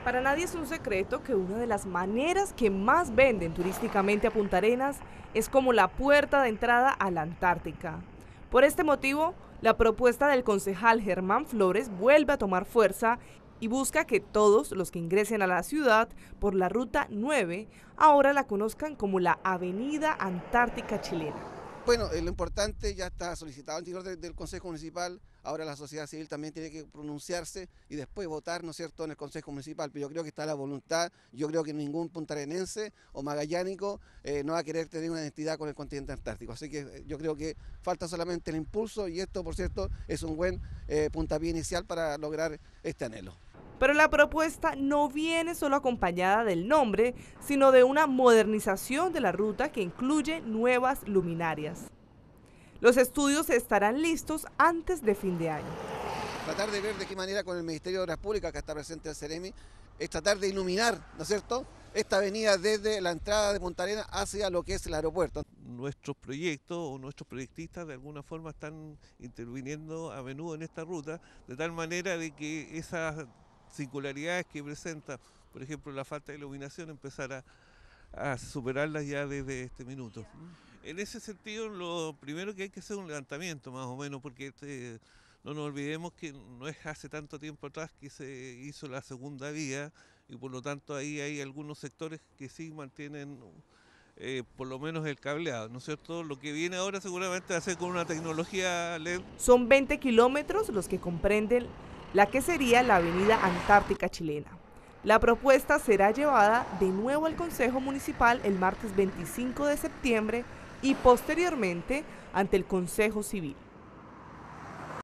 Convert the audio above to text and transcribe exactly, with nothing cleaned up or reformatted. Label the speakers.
Speaker 1: Para nadie es un secreto que una de las maneras que más venden turísticamente a Punta Arenas es como la puerta de entrada a la Antártica. Por este motivo, la propuesta del concejal Germán Flores vuelve a tomar fuerza y busca que todos los que ingresen a la ciudad por la Ruta nueve ahora la conozcan como la Avenida Antártica Chilena.
Speaker 2: Bueno, eh, lo importante ya está solicitado al interior de- del Consejo Municipal, ahora la sociedad civil también tiene que pronunciarse y después votar, ¿no es cierto?, en el Consejo Municipal, pero yo creo que está la voluntad, yo creo que ningún puntarenense o magallánico eh, no va a querer tener una identidad con el continente antártico, así que eh, yo creo que falta solamente el impulso y esto, por cierto, es un buen eh, puntapié inicial para lograr este anhelo.
Speaker 1: Pero la propuesta no viene solo acompañada del nombre, sino de una modernización de la ruta que incluye nuevas luminarias. Los estudios estarán listos antes de fin de año.
Speaker 2: Tratar de ver de qué manera con el Ministerio de Obras Públicas, que está presente el CEREMI, es tratar de iluminar, ¿no es cierto?, esta avenida desde la entrada de Punta Arenas hacia lo que es el aeropuerto.
Speaker 3: Nuestros proyectos o nuestros proyectistas de alguna forma están interviniendo a menudo en esta ruta, de tal manera de que esas singularidades que presenta, por ejemplo, la falta de iluminación, empezar a, a superarlas ya desde este minuto. En ese sentido, lo primero que hay que hacer es un levantamiento más o menos, porque este, no nos olvidemos que no es hace tanto tiempo atrás que se hizo la segunda vía y por lo tanto ahí hay algunos sectores que sí mantienen eh, por lo menos el cableado, ¿no es cierto? Lo que viene ahora seguramente va a ser con una tecnología L E D.
Speaker 1: Son veinte kilómetros los que comprenden la que sería la Avenida Antártica Chilena. La propuesta será llevada de nuevo al Consejo Municipal el martes veinticinco de septiembre y posteriormente ante el Consejo Civil.